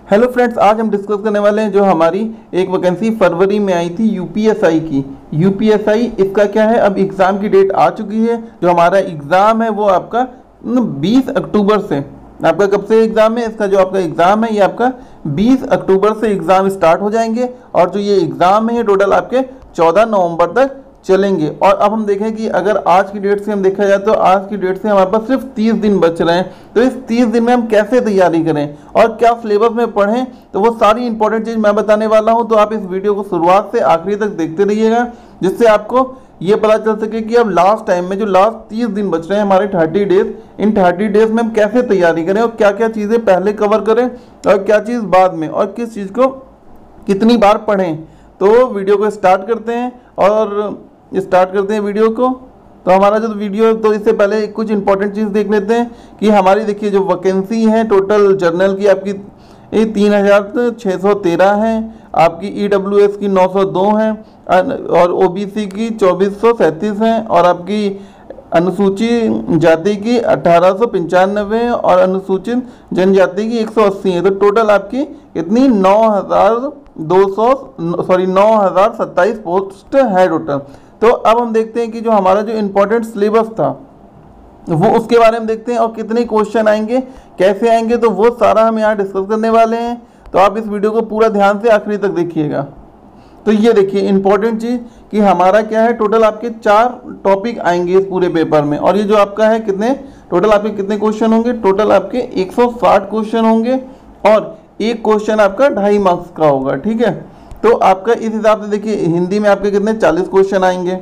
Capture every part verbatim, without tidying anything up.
Hello friends, आज हम discuss करने वाले हैं जो हमारी एक वैकेंसी फरवरी में आई थी यूपीएसआई की। यूपीएसआई इसका क्या है, अब एग्ज़ाम की डेट आ चुकी है। जो हमारा एग्ज़ाम है वो आपका बीस अक्टूबर से, आपका कब से एग्ज़ाम है, इसका जो आपका एग्ज़ाम है ये आपका बीस अक्टूबर से एग्ज़ाम स्टार्ट हो जाएंगे। और जो ये एग्ज़ाम है ये टोटल आपके चौदह नवंबर तक चलेंगे। और अब हम देखें कि अगर आज की डेट से हम देखा जाए तो आज की डेट से हमारे पास सिर्फ तीस दिन बच रहे हैं। तो इस तीस दिन में हम कैसे तैयारी करें और क्या सिलेबस में पढ़ें, तो वो सारी इंपॉर्टेंट चीज़ मैं बताने वाला हूं। तो आप इस वीडियो को शुरुआत से आखिरी तक देखते रहिएगा, जिससे आपको ये पता चल सके कि अब लास्ट टाइम में जो लास्ट तीस दिन बच रहे हैं हमारे थर्टी डेज, इन थर्टी डेज में हम कैसे तैयारी करें और क्या क्या चीज़ें पहले कवर करें और क्या चीज़ बाद में, और किस चीज़ को कितनी बार पढ़ें। तो वीडियो को स्टार्ट करते हैं और स्टार्ट करते हैं वीडियो को। तो हमारा जो वीडियो है, तो इससे पहले कुछ इंपॉर्टेंट चीज़ देख लेते हैं कि हमारी देखिए जो वैकेंसी है टोटल जनरल की आपकी ये तीन हज़ार छः सौ तेरह है, आपकी ईडब्ल्यूएस की नौ सौ दो है और ओबीसी की चौबीस सौ सैंतीस है और आपकी अनुसूचित जाति की अठारह सौ पंचानवे है और अनुसूचित जनजाति की एक सौ अस्सी है। तो टोटल आपकी कितनी नौ हज़ार दो सौ सॉरी नौ हज़ार सत्ताईस पोस्ट है टोटल। तो अब हम देखते हैं कि जो हमारा जो इम्पोर्टेंट सिलेबस था वो उसके बारे में देखते हैं और कितने क्वेश्चन आएंगे, कैसे आएंगे, तो वो सारा हम यहाँ डिस्कस करने वाले हैं। तो आप इस वीडियो को पूरा ध्यान से आखिरी तक देखिएगा। तो ये देखिए इंपॉर्टेंट चीज़ कि हमारा क्या है, टोटल आपके चार टॉपिक आएंगे इस पूरे पेपर में। और ये जो आपका है कितने टोटल आपके कितने क्वेश्चन होंगे, टोटल आपके एक सौ साठ क्वेश्चन होंगे और एक क्वेश्चन आपका ढाई मार्क्स का होगा। ठीक है, तो आपका इस हिसाब से देखिए हिंदी में आपके कितने चालीस क्वेश्चन आएंगे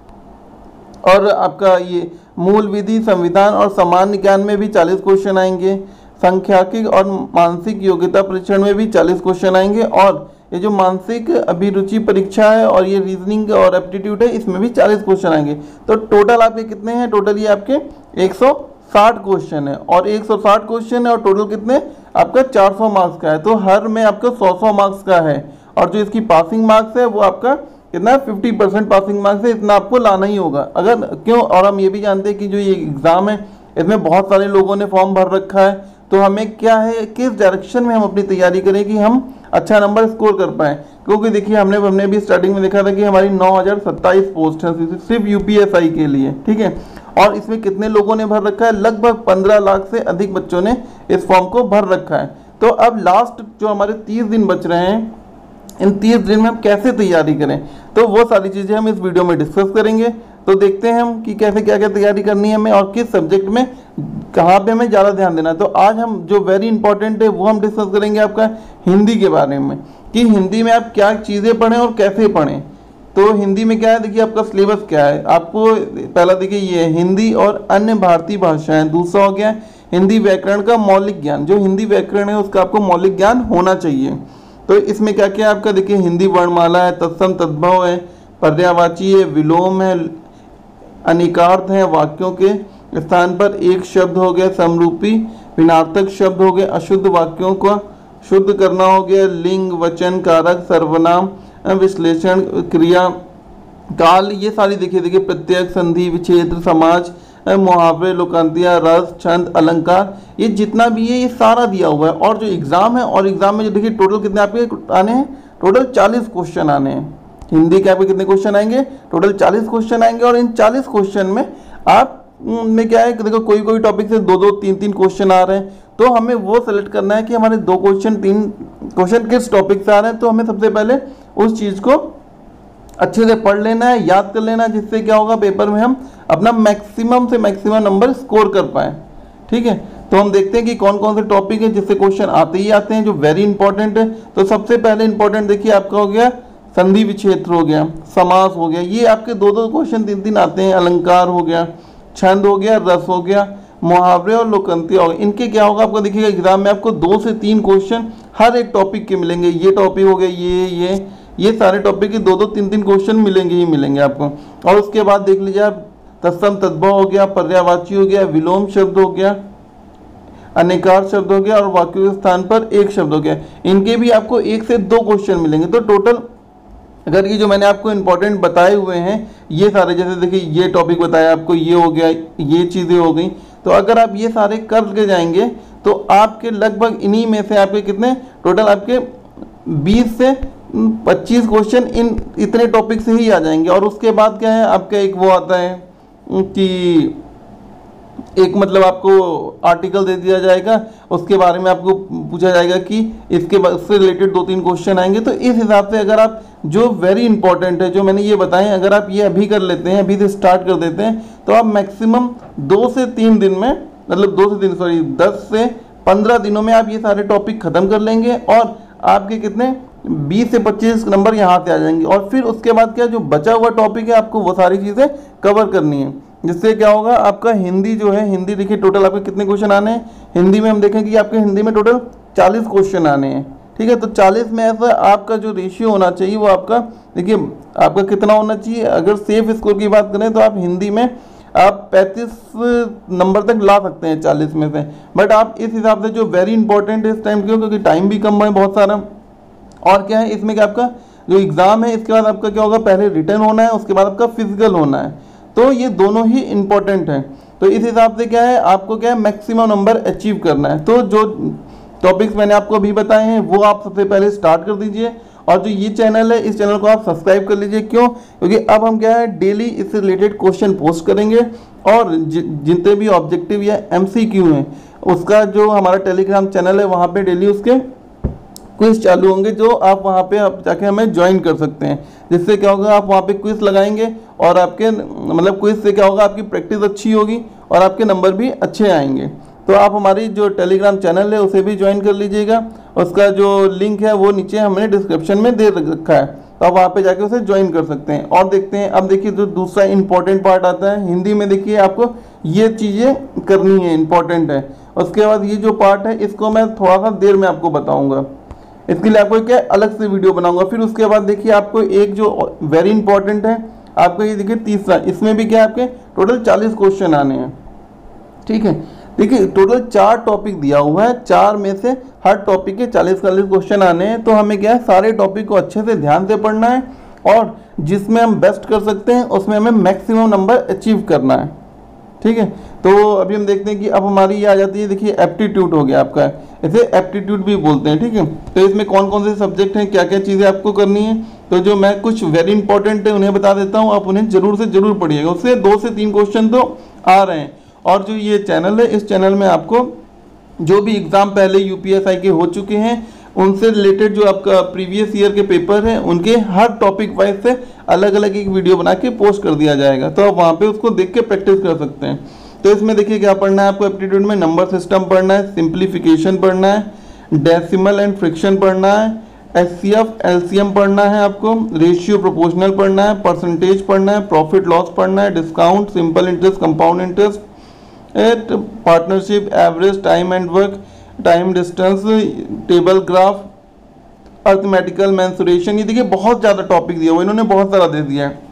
और आपका ये मूल विधि, संविधान और सामान्य ज्ञान में भी चालीस क्वेश्चन आएंगे। सांख्यिकी और मानसिक योग्यता परीक्षण में भी चालीस क्वेश्चन आएंगे और ये जो मानसिक अभिरुचि परीक्षा है और ये रीजनिंग और एप्टीट्यूड है इसमें भी चालीस क्वेश्चन आएंगे। तो टोटल आपके कितने हैं, टोटल ये आपके एक सौ साठ क्वेश्चन है और एक सौ साठ क्वेश्चन है और टोटल कितने आपका चार सौ मार्क्स का है। तो हर में आपका सौ सौ मार्क्स का है और जो इसकी पासिंग मार्क्स है वो आपका कितना फिफ्टी परसेंट पासिंग मार्क्स है, इतना आपको लाना ही होगा। अगर क्यों, और हम ये भी जानते हैं कि जो ये एग्ज़ाम है इसमें बहुत सारे लोगों ने फॉर्म भर रखा है। तो हमें क्या है, किस डायरेक्शन में हम अपनी तैयारी करें कि हम अच्छा नंबर स्कोर कर पाएँ। क्योंकि देखिए हमने हमने भी स्टार्टिंग में देखा था कि हमारी नौ हज़ार सत्ताईस पोस्ट है सिर्फ यूपीएसआई के लिए। ठीक है, और इसमें कितने लोगों ने भर रखा है, लगभग पंद्रह लाख से अधिक बच्चों ने इस फॉर्म को भर रखा है। तो अब लास्ट जो हमारे तीस दिन बच रहे हैं, इन तीस दिन में हम कैसे तैयारी करें, तो वो सारी चीज़ें हम इस वीडियो में डिस्कस करेंगे। तो देखते हैं हम कि कैसे क्या क्या तैयारी करनी है हमें और किस सब्जेक्ट में कहाँ पे हमें ज़्यादा ध्यान देना है। तो आज हम जो वेरी इंपॉर्टेंट है वो हम डिस्कस करेंगे आपका हिंदी के बारे में, कि हिंदी में आप क्या चीज़ें पढ़ें और कैसे पढ़ें। तो हिंदी में क्या है, देखिए आपका सिलेबस क्या है। आपको पहला देखिए ये है हिंदी और अन्य भारतीय भाषाएं, दूसरा हो गया हिंदी व्याकरण का मौलिक ज्ञान। जो हिंदी व्याकरण है उसका आपको मौलिक ज्ञान होना चाहिए। तो इसमें क्या क्या आपका देखिए हिंदी वर्णमाला है, तत्सम तद्भव है, पर्यायवाची है, विलोम है, अनिकार्थ है, वाक्यों के स्थान पर एक शब्द हो गया, समरूपी विनार्थक शब्द हो गए, अशुद्ध वाक्यों को शुद्ध करना हो गया, लिंग, वचन, कारक, सर्वनाम, विश्लेषण, क्रिया, काल, ये सारी देखिए देखिए प्रत्यय, संधि, विच्छेद, समाज, मुहावरे, लोकांतिया, रस, छंद, अलंकार, ये जितना भी है ये सारा दिया हुआ है। और जो एग्ज़ाम है, और एग्ज़ाम में जो देखिए टोटल कितने आपके आने हैं, टोटल चालीस क्वेश्चन आने हैं। हिंदी के आपके कितने क्वेश्चन आएंगे, टोटल चालीस क्वेश्चन आएंगे और इन चालीस क्वेश्चन में आप में क्या है कि देखो कोई कोई टॉपिक से दो दो तीन तीन क्वेश्चन आ रहे हैं। तो हमें वो सेलेक्ट करना है कि हमारे दो क्वेश्चन तीन क्वेश्चन किस टॉपिक से आ रहे हैं। तो हमें सबसे पहले उस चीज़ को अच्छे से पढ़ लेना है, याद कर लेना है, जिससे क्या होगा पेपर में हम अपना मैक्सिमम से मैक्सिमम नंबर स्कोर कर पाएँ। ठीक है, तो हम देखते हैं कि कौन कौन से टॉपिक है जिससे क्वेश्चन आते ही आते हैं जो वेरी इंपॉर्टेंट है। तो सबसे पहले इंपॉर्टेंट देखिए आपका हो गया संधि विच्छेद हो गया, समास हो गया, ये आपके दो दो क्वेश्चन तीन तीन आते हैं, अलंकार हो गया, छंद हो गया, रस हो गया, मुहावरे और लोकांतिया हो गया। इनके क्या होगा आपको देखिएगा एग्जाम में आपको दो से तीन क्वेश्चन हर एक टॉपिक के मिलेंगे। ये टॉपिक हो गया, ये ये ये सारे टॉपिक के दो दो तीन तीन क्वेश्चन मिलेंगे ही मिलेंगे आपको। और उसके बाद देख लीजिए आप तत्सम तद्भव हो गया, पर्यायवाची हो गया, विलोम शब्द हो गया, अनेकार शब्द हो गया और वाक्यों के स्थान पर एक शब्द हो गया। इनके भी आपको एक से दो क्वेश्चन मिलेंगे। तो टोटल अगर ये जो मैंने आपको इंपॉर्टेंट बताए हुए हैं ये सारे, जैसे देखिए ये टॉपिक बताया आपको, ये हो गया, ये चीज़ें हो गई, तो अगर आप ये सारे कर के जाएंगे तो तो आपके लगभग इन्हीं में से आपके कितने टोटल आपके बीस से पच्चीस क्वेश्चन इन इतने टॉपिक से ही आ जाएंगे। और उसके बाद क्या है आपका एक वो आता है कि एक मतलब आपको आर्टिकल दे दिया जाएगा, उसके बारे में आपको पूछा जाएगा कि इसके इससे रिलेटेड दो तीन क्वेश्चन आएंगे। तो इस हिसाब से अगर आप जो वेरी इंपॉर्टेंट है जो मैंने ये बताएं, अगर आप ये अभी कर लेते हैं, अभी से स्टार्ट कर देते हैं, तो आप मैक्सिमम दो से तीन दिन में, मतलब दो से तीन सॉरी दस से पंद्रह दिनों में आप ये सारे टॉपिक खत्म कर लेंगे और आपके कितने बीस से पच्चीस नंबर यहाँ से आ जाएंगे। और फिर उसके बाद क्या जो बचा हुआ टॉपिक है आपको वो सारी चीज़ें कवर करनी है, जिससे क्या होगा आपका हिंदी जो है, हिंदी देखिए टोटल आपके कितने क्वेश्चन आने हैं हिंदी में, हम देखें कि आपके हिंदी में टोटल चालीस क्वेश्चन आने हैं। ठीक है, तो चालीस में ऐसा आपका जो रेशियो होना चाहिए वो आपका देखिए आपका कितना होना चाहिए। अगर सेफ स्कोर की बात करें तो आप हिंदी में आप पैंतीस नंबर तक ला सकते हैं चालीस में से, बट आप इस हिसाब से जो वेरी इंपॉर्टेंट है इस टाइम क्यों, क्योंकि टाइम भी कम है बहुत सारा। और क्या है इसमें कि आपका जो एग्ज़ाम है इसके बाद आपका क्या होगा, पहले रिटर्न होना है, उसके बाद आपका फिजिकल होना है, तो ये दोनों ही इंपॉर्टेंट हैं। तो इस हिसाब से क्या है आपको क्या है मैक्सिमम नंबर अचीव करना है। तो जो टॉपिक्स मैंने आपको अभी बताए हैं वो आप सबसे पहले स्टार्ट कर दीजिए, और जो ये चैनल है इस चैनल को आप सब्सक्राइब कर लीजिए। क्यों, क्योंकि अब हम क्या है डेली इससे रिलेटेड क्वेश्चन पोस्ट करेंगे, और जितने भी ऑब्जेक्टिव या एमसीक्यू हैं उसका जो हमारा टेलीग्राम चैनल है वहाँ पे डेली उसके क्विज चालू होंगे, जो आप वहाँ पे आप जाके हमें ज्वाइन कर सकते हैं। जिससे क्या होगा आप वहाँ पे क्विज लगाएंगे और आपके मतलब क्विज से क्या होगा आपकी प्रैक्टिस अच्छी होगी और आपके नंबर भी अच्छे आएंगे। तो आप हमारी जो टेलीग्राम चैनल है उसे भी ज्वाइन कर लीजिएगा, उसका जो लिंक है वो नीचे हमने डिस्क्रिप्शन में दे रखा है, तो आप वहाँ पे जाके उसे ज्वाइन कर सकते हैं। और देखते हैं अब देखिए जो दूसरा इंपॉर्टेंट पार्ट आता है हिंदी में, देखिए आपको ये चीज़ें करनी है, इंपॉर्टेंट है। उसके बाद ये जो पार्ट है इसको मैं थोड़ा सा देर में आपको बताऊँगा, इसके लिए आपको क्या अलग से वीडियो बनाऊंगा। फिर उसके बाद देखिए आपको एक जो वेरी इंपॉर्टेंट है आपको ये देखिए तीसरा, इसमें भी क्या आपके टोटल चालीस क्वेश्चन आने हैं। ठीक है, देखिए टोटल चार टॉपिक दिया हुआ है, चार में से हर टॉपिक के चालीस चालीस क्वेश्चन आने हैं। तो हमें क्या है सारे टॉपिक को अच्छे से ध्यान से पढ़ना है, और जिसमें हम बेस्ट कर सकते हैं उसमें हमें मैक्सिमम नंबर अचीव करना है। ठीक है, तो अभी हम देखते हैं कि अब हमारी ये आ जाती है, देखिए एप्टीट्यूड हो गया आपका, इसे एप्टीट्यूड भी बोलते हैं। ठीक है, तो इसमें कौन कौन से सब्जेक्ट हैं, क्या क्या चीज़ें आपको करनी है, तो जो मैं कुछ वेरी इंपॉर्टेंट है उन्हें बता देता हूँ, आप उन्हें जरूर से जरूर पढ़िएगा। उससे दो से तीन क्वेश्चन तो आ रहे हैं। और जो ये चैनल है इस चैनल में आपको जो भी एग्ज़ाम पहले यूपीएसआई के हो चुके हैं उनसे रिलेटेड जो आपका प्रीवियस ईयर के पेपर हैं उनके हर टॉपिक वाइज से अलग अलग एक वीडियो बना के पोस्ट कर दिया जाएगा, तो आप वहाँ पे उसको देख के प्रैक्टिस कर सकते हैं। तो इसमें देखिए क्या पढ़ना है आपको, एप्टीट्यूड में नंबर सिस्टम पढ़ना है, सिंप्लीफिकेशन पढ़ना है, डेसिमल एंड फ्रैक्शन पढ़ना है, एचसीएफ एलसीएम पढ़ना है, आपको रेशियो प्रोपोर्शनल पढ़ना है, परसेंटेज पढ़ना है, प्रॉफिट लॉस पढ़ना है, discount, simple interest, compound interest, एट partnership, average, time and work, time distance, table graph, arithmetical mensuration. ये देखिए बहुत ज़्यादा टॉपिक दिया हुआ, इन्होंने बहुत सारा दे दिया है।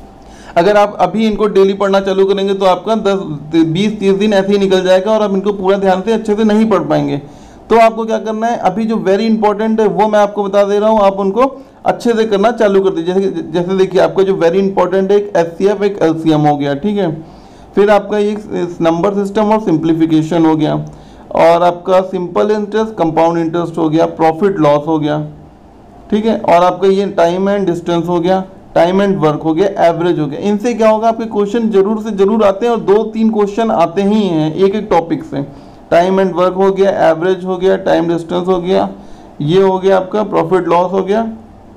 अगर आप अभी इनको डेली पढ़ना चालू करेंगे तो आपका दस बीस तीस दिन ऐसे ही निकल जाएगा और आप इनको पूरा ध्यान से अच्छे से नहीं पढ़ पाएंगे। तो आपको क्या करना है, अभी जो वेरी इंपॉर्टेंट है वो मैं आपको बता दे रहा हूँ, आप उनको अच्छे से करना चालू कर दीजिए। जैसे जैसे देखिए आपका जो वेरी इंपॉर्टेंट है एक एचसीएफ एक एलसीएम हो गया। ठीक है, फिर आपका एक नंबर सिस्टम और सिंप्लीफिकेशन हो गया, और आपका सिंपल इंटरेस्ट, कंपाउंड इंटरेस्ट हो गया, प्रॉफिट लॉस हो गया। ठीक है, और आपका ये टाइम एंड डिस्टेंस हो गया, टाइम एंड वर्क हो गया, एवरेज हो गया। इनसे क्या होगा आपके क्वेश्चन जरूर से जरूर आते हैं, और दो तीन क्वेश्चन आते ही हैं एक एक टॉपिक से। टाइम एंड वर्क हो गया, एवरेज हो गया, टाइम डिस्टेंस हो गया, ये हो गया आपका प्रॉफिट लॉस हो गया,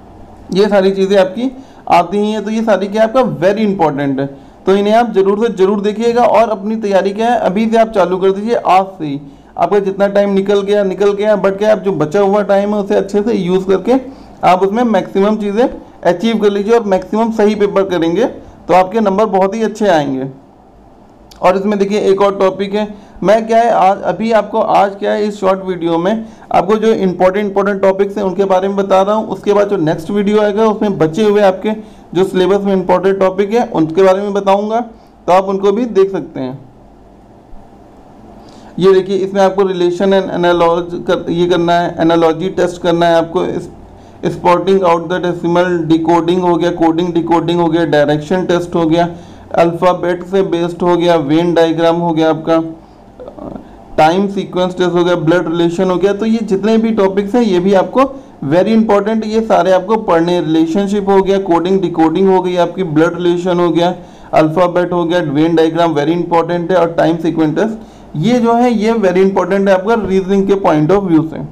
ये सारी चीज़ें आपकी आती ही हैं। तो ये सारी क्या आपका वेरी इंपॉर्टेंट है, तो इन्हें आप जरूर से जरूर देखिएगा। और अपनी तैयारी क्या है अभी से आप चालू कर दीजिए, आज से ही। आपका जितना टाइम निकल गया निकल गया, बट क्या आप जो बचा हुआ टाइम है उसे अच्छे से यूज़ करके आप उसमें मैक्सिमम चीज़ें अचीव कर लीजिए, और मैक्सिमम सही पेपर करेंगे तो आपके नंबर बहुत ही अच्छे आएंगे। और इसमें देखिए एक और टॉपिक है, मैं क्या है आज अभी आपको आज क्या है इस शॉर्ट वीडियो में आपको जो इंपॉर्टेंट इंपॉर्टेंट टॉपिक्स हैं उनके बारे में बता रहा हूँ। उसके बाद जो नेक्स्ट वीडियो आएगा उसमें बचे हुए आपके जो सिलेबस में इंपॉर्टेंट टॉपिक है उनके बारे में बताऊँगा, तो आप उनको भी देख सकते हैं। ये देखिए इसमें आपको रिलेशन एंड एनालॉजी कर ये करना है, एनालॉजी टेस्ट करना है आपको, spotting out the decimal, decoding हो गया, कोडिंग डिकोडिंग हो गया, डायरेक्शन टेस्ट हो गया, अल्फ़ाबेट से बेस्ड हो गया, वेन डायग्राम हो गया आपका, टाइम सीक्वेंस टेस्ट हो गया, ब्लड रिलेशन हो गया। तो ये जितने भी टॉपिक्स हैं ये भी आपको वेरी इंपॉर्टेंट, ये सारे आपको पढ़ने। रिलेशनशिप हो गया, कोडिंग डिकोडिंग हो गई आपकी, ब्लड रिलेशन हो गया, अल्फ़ाबेट हो गया, वेन डायग्राम वेरी इंपॉर्टेंट है, और टाइम सीक्वेंस टेस्ट ये जो है ये वेरी इंपॉर्टेंट है आपका रीजनिंग के पॉइंट ऑफ व्यू से।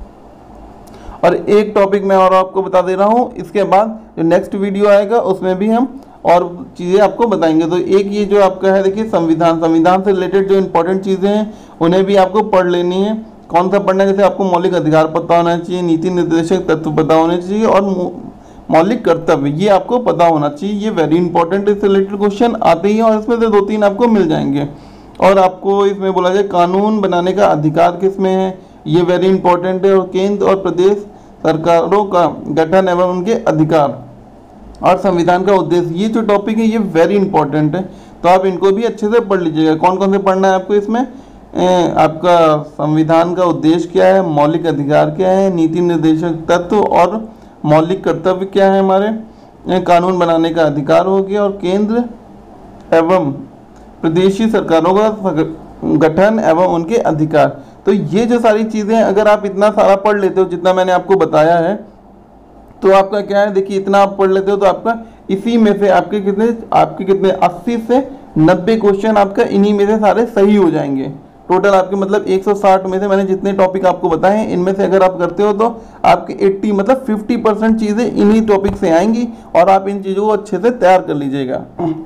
और एक टॉपिक मैं और आपको बता दे रहा हूँ, इसके बाद जो नेक्स्ट वीडियो आएगा उसमें भी हम और चीज़ें आपको बताएंगे। तो एक ये जो आपका है देखिए संविधान, संविधान से रिलेटेड जो इंपॉर्टेंट चीज़ें हैं उन्हें भी आपको पढ़ लेनी है। कौन सा पढ़ना है, जैसे आपको मौलिक अधिकार पता होना चाहिए, नीति निर्देशक तत्व पता होने चाहिए, और मौलिक कर्तव्य ये आपको पता होना चाहिए। ये वेरी इंपॉर्टेंट, इससे रिलेटेड क्वेश्चन आते ही हैं और इसमें से दो तीन आपको मिल जाएंगे। और आपको इसमें बोला जाए कानून बनाने का अधिकार किसमें है, ये वेरी इंपॉर्टेंट है। और केंद्र और प्रदेश सरकारों का गठन एवं उनके अधिकार और संविधान का उद्देश्य, ये जो टॉपिक है ये वेरी इंपॉर्टेंट है, तो आप इनको भी अच्छे से पढ़ लीजिएगा। कौन कौन से पढ़ना है आपको इसमें, ए, आपका संविधान का उद्देश्य क्या है, मौलिक अधिकार क्या है, नीति निर्देशक तत्व और मौलिक कर्तव्य क्या है हमारे, कानून बनाने का अधिकार हो गया, और केंद्र एवं प्रदेशी सरकारों का गठन एवं उनके अधिकार। तो ये जो सारी चीज़ें अगर आप इतना सारा पढ़ लेते हो जितना मैंने आपको बताया है, तो आपका क्या है देखिए, इतना आप पढ़ लेते हो तो आपका इसी में से आपके कितने आपके कितने अस्सी से नब्बे क्वेश्चन आपका इन्हीं में से सारे सही हो जाएंगे। टोटल आपके मतलब एक सौ साठ में से मैंने जितने टॉपिक आपको बताए हैं इनमें से अगर आप करते हो तो आपके अस्सी मतलब पचास परसेंट चीज़ें इन्हीं टॉपिक से आएंगी, और आप इन चीज़ों को अच्छे से तैयार कर लीजिएगा।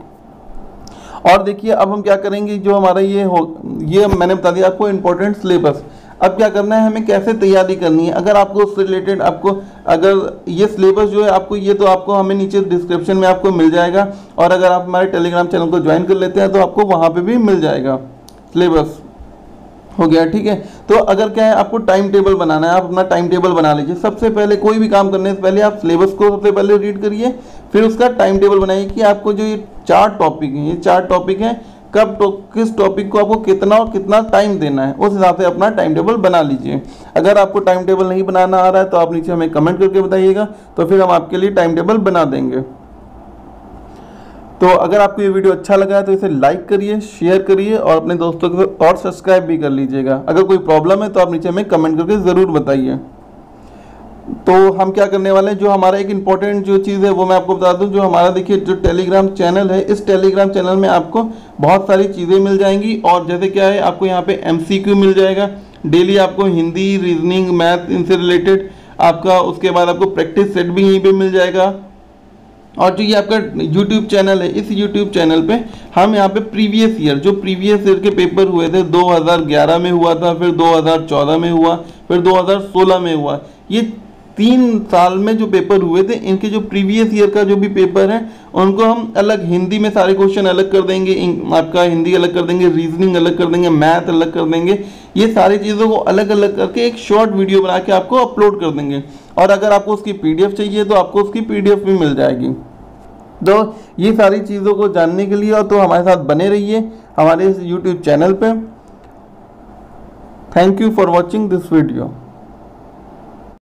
और देखिए अब हम क्या करेंगे, जो हमारा ये हो ये मैंने बता दिया आपको इम्पोर्टेंट सिलेबस। अब क्या करना है, हमें कैसे तैयारी करनी है। अगर आपको उससे रिलेटेड आपको अगर ये सिलेबस जो है आपको ये तो आपको हमें नीचे डिस्क्रिप्शन में आपको मिल जाएगा, और अगर आप हमारे टेलीग्राम चैनल को ज्वाइन कर लेते हैं तो आपको वहाँ पे भी मिल जाएगा। सिलेबस हो गया, ठीक है। तो अगर क्या है आपको टाइम टेबल बनाना है, आप अपना टाइम टेबल बना लीजिए। सबसे पहले कोई भी काम करने से पहले आप सिलेबस को सबसे पहले रीड करिए, फिर उसका टाइम टेबल बनाइए कि आपको जो ये चार टॉपिक हैं, ये चार टॉपिक हैं, कब तो किस टॉपिक को आपको कितना और कितना टाइम देना है, उस हिसाब से अपना टाइम टेबल बना लीजिए। अगर आपको टाइम टेबल नहीं बनाना आ रहा है तो आप नीचे हमें कमेंट करके बताइएगा, तो फिर हम आपके लिए टाइम टेबल बना देंगे। तो अगर आपको ये वीडियो अच्छा लगा है तो इसे लाइक करिए, शेयर करिए, और अपने दोस्तों के साथ और सब्सक्राइब भी कर लीजिएगा। अगर कोई प्रॉब्लम है तो आप नीचे हमें कमेंट करके ज़रूर बताइए। तो हम क्या करने वाले हैं, जो हमारा एक इम्पॉर्टेंट जो चीज़ है वो मैं आपको बता दूं, जो हमारा देखिए जो टेलीग्राम चैनल है, इस टेलीग्राम चैनल में आपको बहुत सारी चीज़ें मिल जाएंगी। और जैसे क्या है आपको यहाँ पे एमसीक्यू मिल जाएगा, डेली आपको हिंदी, रीजनिंग, मैथ इनसे रिलेटेड आपका, उसके बाद आपको प्रैक्टिस सेट भी यहीं पे मिल जाएगा। और जो ये आपका यूट्यूब चैनल है, इस यूट्यूब चैनल पे हम यहाँ पे प्रीवियस ईयर, जो प्रीवियस ईयर के पेपर हुए थे, दो हज़ार ग्यारह में हुआ था, फिर दो हज़ार चौदह में हुआ, फिर दो हज़ार सोलह में हुआ, ये तीन साल में जो पेपर हुए थे इनके जो प्रीवियस ईयर का जो भी पेपर है उनको हम अलग हिंदी में सारे क्वेश्चन अलग कर देंगे, आपका हिंदी अलग कर देंगे, रीजनिंग अलग कर देंगे, मैथ अलग कर देंगे। ये सारी चीज़ों को अलग अलग करके एक शॉर्ट वीडियो बना के आपको अपलोड कर देंगे। और अगर आपको उसकी पीडीएफ चाहिए तो आपको उसकी पीडीएफ भी मिल जाएगी। तो ये सारी चीज़ों को जानने के लिए और तो हमारे साथ बने रहिए हमारे इस यूट्यूब चैनल पे। Thank you for watching this video.